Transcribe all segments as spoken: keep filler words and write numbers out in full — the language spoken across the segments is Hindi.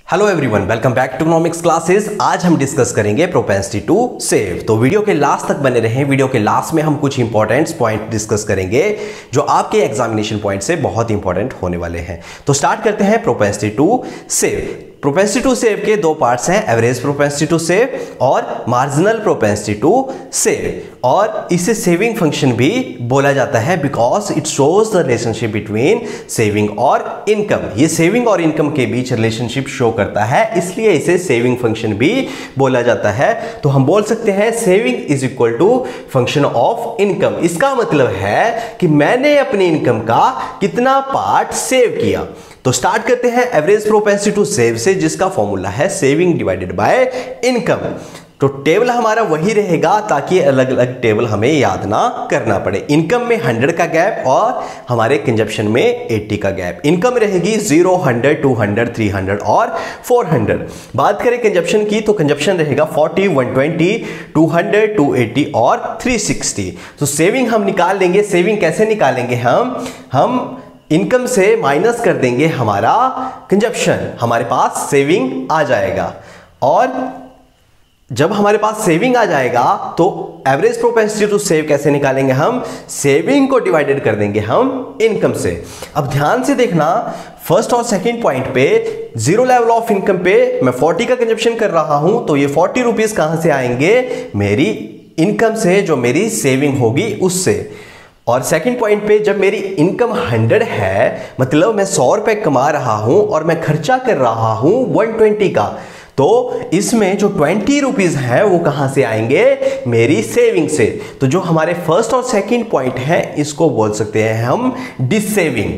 Hello everyone, welcome back to economics classes. आज हम डिस्कस करेंगे प्रोपेंसिटी टू सेव। तो वीडियो के लास्ट तक बने रहें। वीडियो के लास्ट में हम कुछ इंपॉर्टेंट पॉइंट डिस्कस करेंगे जो आपके एग्जामिनेशन पॉइंट से बहुत इंपॉर्टेंट होने वाले हैं। तो स्टार्ट करते हैं propensity to save. Propensity to save के दो पार्ट्स हैं, एवरेज प्रोपेंसिटी टू सेव और मार्जिनल प्रोपेंसिटी टू सेव। और इसे सेविंग फंक्शन भी बोला जाता है because it shows the relationship between saving और इनकम। ये सेविंग और इनकम के बीच रिलेशनशिप शो करता है, इसलिए इसे सेविंग फंक्शन भी बोला जाता है। तो हम बोल सकते हैं saving is equal to function of income. इसका मतलब है कि मैंने अपनी इनकम का कितना पार्ट सेव किया। तो स्टार्ट करते हैं एवरेज प्रोपेंसिटी टू सेव से, जिसका फॉर्मूला है सेविंग डिवाइडेड बाय इनकम। तो टेबल हमारा वही रहेगा ताकि अलग अलग टेबल हमें याद ना करना पड़े। इनकम में हंड्रेड का गैप और हमारे कंजप्शन में एटी का गैप। इनकम रहेगी zero, hundred, two hundred, three hundred और फोर हंड्रेड। बात करें कंजप्शन की तो कंजप्शन रहेगा forty, one twenty, two hundred, two eighty और थ्री सिक्सटी। तो सेविंग हम निकाल लेंगे। सेविंग कैसे निकालेंगे? हम हम इनकम से माइनस कर देंगे हमारा कंजप्शन, हमारे पास सेविंग आ जाएगा। और जब हमारे पास सेविंग आ जाएगा तो एवरेज प्रोपेंसिटी टू सेव कैसे निकालेंगे? हम सेविंग को डिवाइडेड कर देंगे हम इनकम से। अब ध्यान से देखना, फर्स्ट और सेकंड पॉइंट पे जीरो लेवल ऑफ इनकम पे मैं फोर्टी का कंजप्शन कर रहा हूं, तो ये फोर्टी रुपीज कहां से आएंगे? मेरी इनकम से, जो मेरी सेविंग होगी उससे। और सेकंड पॉइंट पे जब मेरी इनकम हंड्रेड है, मतलब मैं सौ रुपए कमा रहा हूं और मैं खर्चा कर रहा हूं वन ट्वेंटी का, तो इसमें जो ट्वेंटी रुपीज है वो कहां से आएंगे? मेरी सेविंग से। तो जो हमारे फर्स्ट और सेकंड पॉइंट है इसको बोल सकते हैं हम डिसेविंग।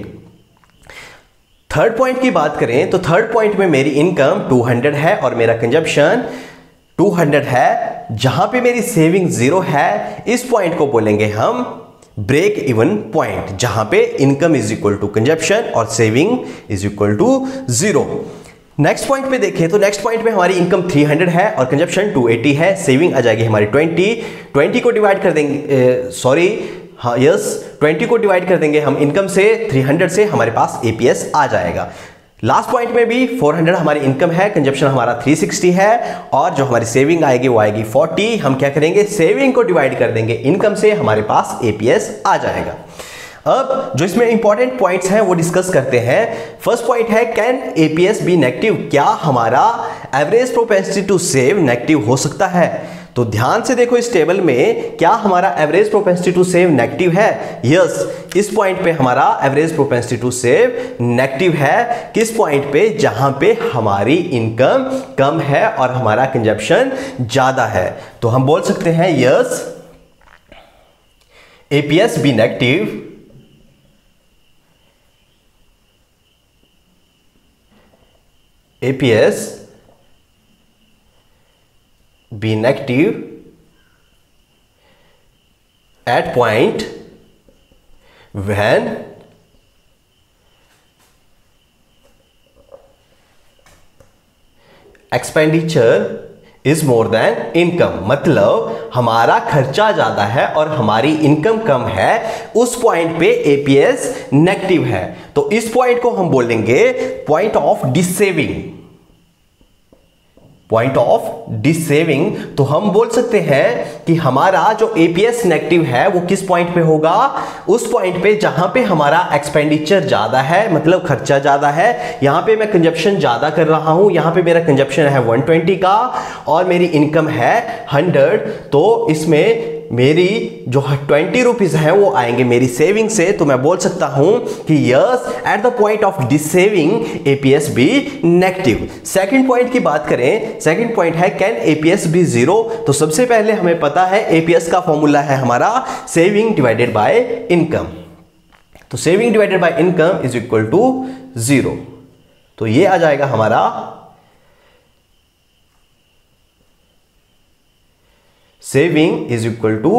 थर्ड पॉइंट की बात करें तो थर्ड पॉइंट में मेरी इनकम टू हंड्रेड है और मेरा कंजप्शन टू हंड्रेड है, जहां पे मेरी सेविंग जीरो है, इस पॉइंट को बोलेंगे हम ब्रेक इवन पॉइंट, जहां पे income is equal to consumption और saving is equal to zero. Next point पे देखें तो नेक्स्ट पॉइंट पे हमारी इनकम थ्री हंड्रेड है और कंजप्शन टू एटी है। सेविंग आ जाएगी हमारी ट्वेंटी। ट्वेंटी को डिवाइड कर देंगे, सॉरी हाँ यस ट्वेंटी को डिवाइड कर देंगे हम इनकम से, थ्री हंड्रेड से हमारे पास एपीएस आ जाएगा। लास्ट पॉइंट में भी फोर हंड्रेड हमारी इनकम है, कंजप्शन हमारा थ्री सिक्सटी है और जो हमारी सेविंग आएगी वो आएगी फोर्टी। हम क्या करेंगे? सेविंग को डिवाइड कर देंगे इनकम से, हमारे पास एपीएस आ जाएगा। अब जो इसमें इंपॉर्टेंट पॉइंट्स हैं वो डिस्कस करते हैं। फर्स्ट पॉइंट है कैन एपीएस बी नेगेटिव? क्या हमारा average propensity to save negative हो सकता है? तो ध्यान से देखो इस टेबल में, क्या हमारा average propensity to save negative है? यस, इस पॉइंट पे हमारा average propensity to save negative है। किस पॉइंट पे? जहां पे हमारी इनकम कम है और हमारा कंजप्शन ज्यादा है। तो हम बोल सकते हैं yes APS be negative APS be negative at point when expenditure is more than income। मतलब हमारा खर्चा ज्यादा है और हमारी इनकम कम है, उस पॉइंट पे एपीएस नेगेटिव है। तो इस पॉइंट को हम बोलेंगे point of dissaving, point of dissaving. तो हम बोल सकते हैं कि हमारा जो एपीएस नेगेटिव है वो किस पॉइंट पे होगा? उस पॉइंट पे जहां पे हमारा एक्सपेंडिचर ज्यादा है, मतलब खर्चा ज्यादा है। यहां पे मैं कंजप्शन ज्यादा कर रहा हूं, यहां पे मेरा कंजप्शन है वन ट्वेंटी का और मेरी इनकम है हंड्रेड। तो इसमें मेरी जो ट्वेंटी रुपीज है वो आएंगे मेरी सेविंग से। तो मैं बोल सकता हूं कि yes at the point of dissaving APS be negative. Second point की बात करें, सेकंड पॉइंट है कैन एपीएस बी जीरो? तो सबसे पहले हमें पता है एपीएस का फॉर्मूला है हमारा सेविंग डिवाइडेड बाय इनकम। तो saving divided by income is equal to zero. तो ये आ जाएगा हमारा saving is equal to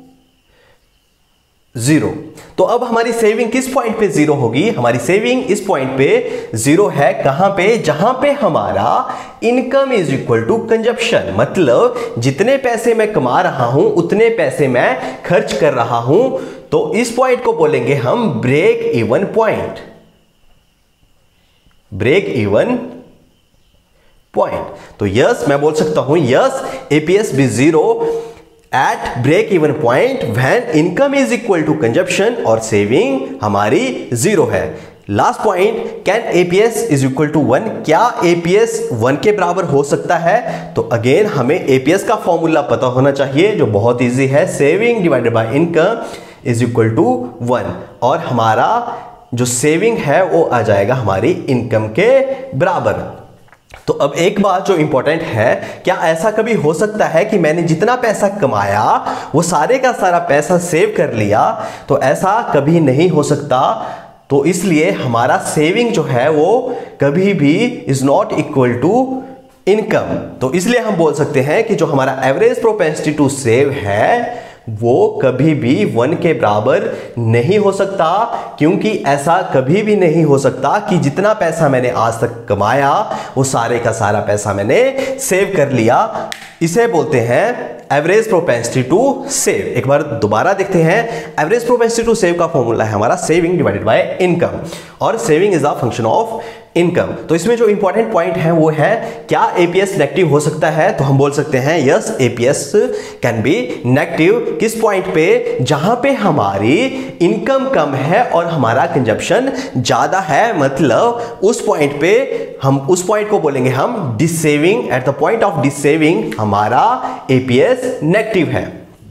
zero. तो अब हमारी सेविंग किस पॉइंट पे जीरो होगी? हमारी सेविंग इस पॉइंट पे जीरो है। कहां पे? जहां पे हमारा income is equal to consumption, मतलब जितने पैसे मैं कमा रहा हूं उतने पैसे मैं खर्च कर रहा हूं। तो इस पॉइंट को बोलेंगे हम break even point. Break even point. तो यस मैं बोल सकता हूं yes APS be zero at break even point when income is equal to consumption और सेविंग हमारी जीरो है। Last point, can APS is equal to one, क्या एपीएस वन के बराबर हो सकता है? तो अगेन हमें एपीएस का फॉर्मूला पता होना चाहिए जो बहुत इजी है, saving divided by income is equal to one, और हमारा जो सेविंग है वो आ जाएगा हमारी इनकम के बराबर। तो अब एक बात जो इंपॉर्टेंट है, क्या ऐसा कभी हो सकता है कि मैंने जितना पैसा कमाया वो सारे का सारा पैसा सेव कर लिया? तो ऐसा कभी नहीं हो सकता। तो इसलिए हमारा सेविंग जो है वो कभी भी is not equal to income. तो इसलिए हम बोल सकते हैं कि जो हमारा एवरेज प्रोपेंसिटी टू सेव है वो कभी भी वन के बराबर नहीं हो सकता, क्योंकि ऐसा कभी भी नहीं हो सकता कि जितना पैसा मैंने आज तक कमाया वो सारे का सारा पैसा मैंने सेव कर लिया। इसे बोलते हैं एवरेज प्रोपेंसिटी टू सेव। एक बार दोबारा देखते हैं, एवरेज प्रोपेंसिटी टू सेव का फॉर्मूला है हमारा सेविंग डिवाइडेड बाय इनकम, और saving is a function of income. तो इसमें जो इंपॉर्टेंट पॉइंट है वो है, क्या एपीएस नेगेटिव हो सकता है? तो हम बोल सकते हैं yes APS can be negative. किस पॉइंट पे? जहां पे हमारी इनकम कम है और हमारा कंजप्शन ज्यादा है, मतलब उस पॉइंट पे हम उस पॉइंट को बोलेंगे हम dissaving. At the point of dissaving हमारा एपीएस नेगेटिव है।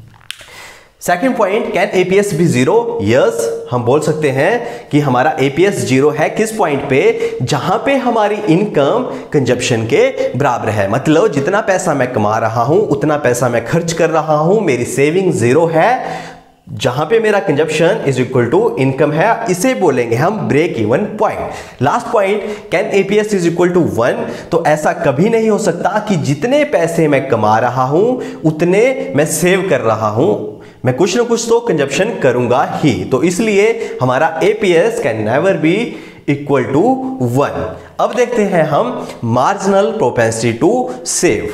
Second point, can APS be zero? Yes हम बोल सकते हैं कि हमारा एपीएस जीरो है। किस पॉइंट पे? जहां पे हमारी इनकम कंजप्शन के बराबर है, मतलब जितना पैसा मैं कमा रहा हूं उतना पैसा मैं खर्च कर रहा हूं, मेरी सेविंग जीरो है। जहां पे मेरा consumption is equal to income है, इसे बोलेंगे हम break even point. Last point, can APS is equal to one? तो ऐसा कभी नहीं हो सकता कि जितने पैसे मैं कमा रहा हूं उतने मैं सेव कर रहा हूं, मैं कुछ ना कुछ तो कंजप्शन करूंगा ही। तो इसलिए हमारा APS can never be equal to one. अब देखते हैं हम marginal propensity to save.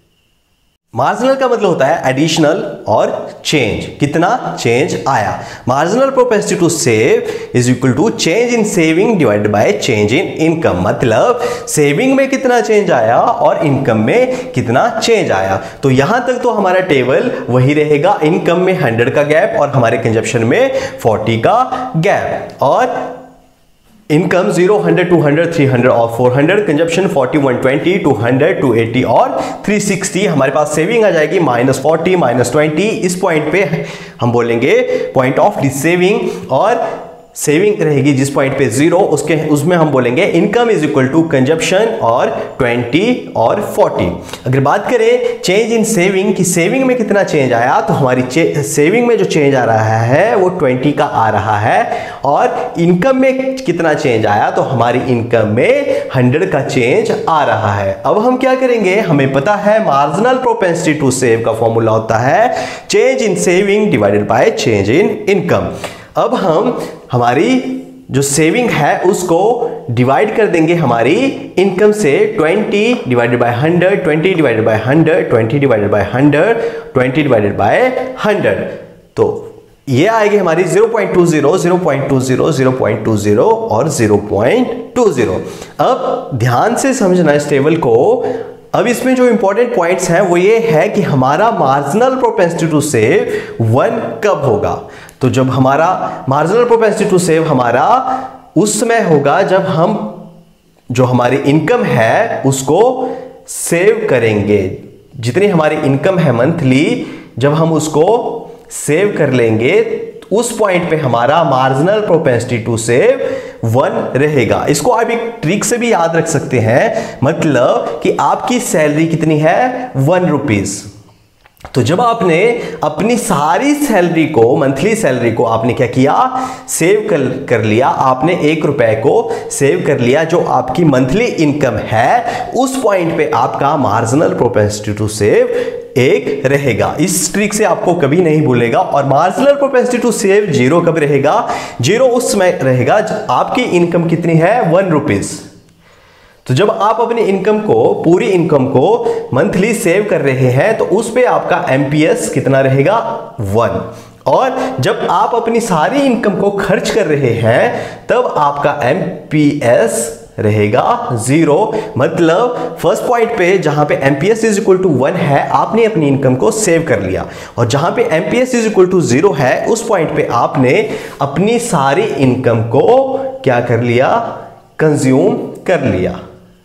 Marginal का मतलब होता है एडिशनल और चेंज, कितना चेंज आया। Marginal propensity to save is equal to change in saving divided by change in income, मतलब सेविंग में कितना चेंज आया और इनकम में कितना चेंज आया। तो यहां तक तो हमारा टेबल वही रहेगा, इनकम में हंड्रेड का गैप और हमारे कंजप्शन में फोर्टी का गैप, और income zero, hundred, two hundred, three hundred और four hundred, consumption forty, one twenty, two hundred, two eighty और थ्री सिक्सटी। हमारे पास सेविंग आ जाएगी माइनस फोर्टी, माइनस ट्वेंटी। इस पॉइंट पे हम बोलेंगे पॉइंट ऑफ डिसेविंग, और सेविंग रहेगी जिस पॉइंट पे जीरो, उसके उसमें हम बोलेंगे income is equal to consumption और ट्वेंटी और फोर्टी। अगर बात करें चेंज इन सेविंग की सेविंग में कितना चेंज आया, तो हमारी सेविंग में जो चेंज आ रहा है वो ट्वेंटी का आ रहा है, और इनकम में कितना चेंज आया, तो हमारी इनकम में हंड्रेड का चेंज आ रहा है। अब हम क्या करेंगे, हमें पता है मार्जिनल प्रोपेंसिटी टू सेव का फॉर्मूला होता है change in saving divided by change in income. अब हम हमारी जो सेविंग है उसको डिवाइड कर देंगे हमारी इनकम से, twenty divided by hundred, twenty divided by hundred, twenty divided by hundred, twenty divided by hundred. तो ये आएगी हमारी zero point two zero, zero point two zero, zero point two zero और जीरो पॉइंट टू जीरो। अब ध्यान से समझना इस टेबल को। अब इसमें जो इंपॉर्टेंट पॉइंट्स हैं वो ये है कि हमारा marginal propensity to save one कब होगा। तो जब हमारा मार्जिनल प्रोपेंसिटी टू सेव हमारा उस समय होगा जब हम जो हमारी इनकम है उसको सेव करेंगे। जितनी हमारी इनकम है मंथली, जब हम उसको सेव कर लेंगे उस पॉइंट पे हमारा marginal propensity to save one रहेगा। इसको आप एक ट्रिक से भी याद रख सकते हैं, मतलब कि आपकी सैलरी कितनी है, वन रुपीज। तो जब आपने अपनी सारी सैलरी को, मंथली सैलरी को आपने क्या किया, सेव कर कर लिया, आपने एक रुपए को सेव कर लिया जो आपकी मंथली इनकम है, उस पॉइंट पे आपका मार्जिनल प्रोपेंसिटी टू सेव एक रहेगा। इस ट्रिक से आपको कभी नहीं भूलेगा। और marginal propensity to save zero कब रहेगा, जीरो उस समय रहेगा जब आपकी इनकम कितनी है, वन रुपीज। तो जब आप अपनी इनकम को, पूरी इनकम को मंथली सेव कर रहे हैं तो उस पे आपका एमपीएस कितना रहेगा, वन। और जब आप अपनी सारी इनकम को खर्च कर रहे हैं तब आपका एमपीएस रहेगा जीरो। मतलब फर्स्ट पॉइंट पे जहां पे MPS is equal to one है, आपने अपनी इनकम को सेव कर लिया, और जहां पे MPS is equal to zero है, उस पॉइंट पे आपने अपनी सारी इनकम को क्या कर लिया, कंज्यूम कर लिया।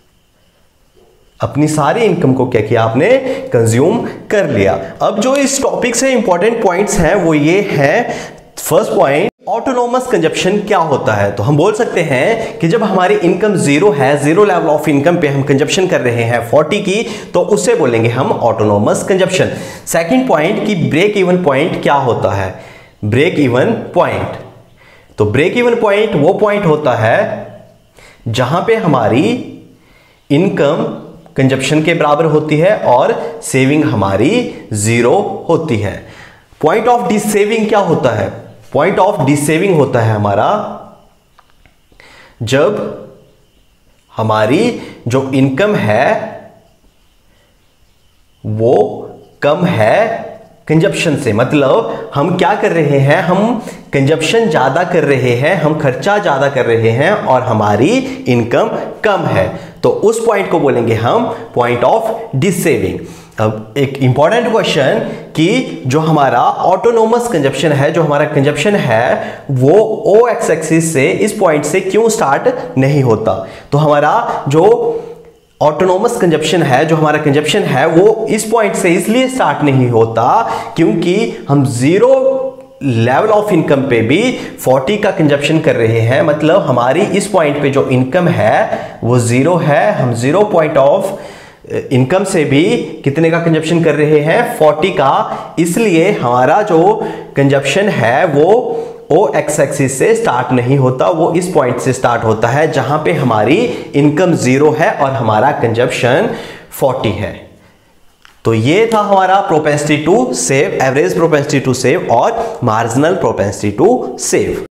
अपनी सारी इनकम को क्या किया आपने, कंज्यूम कर लिया। अब जो इस टॉपिक से इंपॉर्टेंट पॉइंट्स हैं वो ये है, फर्स्ट पॉइंट, ऑटोनोमस कंजप्शन क्या होता है। तो हम बोल सकते हैं कि जब हमारी इनकम जीरो है, जीरो लेवल ऑफ इनकम पे हम कंजप्शन कर रहे हैं फोर्टी की, तो उसे बोलेंगे हम ऑटोनोमस कंजप्शन। सेकंड पॉइंट कि ब्रेक इवन पॉइंट क्या होता है, ब्रेक इवन पॉइंट। तो ब्रेक इवन पॉइंट वो पॉइंट होता है जहां पे हमारी इनकम कंजप्शन के बराबर होती है और सेविंग हमारी जीरो होती है। पॉइंट ऑफ डिसेविंग क्या होता है, पॉइंट ऑफ डिसेविंग होता है हमारा जब हमारी जो इनकम है वो कम है कंजप्शन से। मतलब हम क्या कर रहे हैं, हम कंजप्शन ज्यादा कर रहे हैं, हम खर्चा ज्यादा कर रहे हैं और हमारी इनकम कम है, तो उस पॉइंट को बोलेंगे हम पॉइंट ऑफ डिसेविंग। अब एक इंपॉर्टेंट क्वेश्चन कि जो हमारा ऑटोनोमस कंजप्शन है, जो हमारा कंजप्शन है वो ओ एक्स एक्सिस से, इस पॉइंट से क्यों स्टार्ट नहीं होता। तो हमारा जो ऑटोनोमस कंजप्शन है, जो हमारा कंजप्शन है वो इस पॉइंट से इसलिए स्टार्ट नहीं होता क्योंकि हम जीरो लेवल ऑफ इनकम पे भी फोर्टी का कंजप्शन कर रहे हैं। मतलब हमारी इस पॉइंट पे जो इनकम है वो जीरो है, हम जीरो पॉइंट ऑफ इनकम से भी कितने का कंजप्शन कर रहे हैं, फोर्टी का। इसलिए हमारा जो कंजप्शन है वो ओ एक्स एक्सिस से स्टार्ट नहीं होता, वो इस पॉइंट से स्टार्ट होता है जहां पे हमारी इनकम जीरो है और हमारा कंजप्शन फोर्टी है। तो ये था हमारा propensity to save, average propensity to save और मार्जिनल प्रोपेंसिटी टू सेव।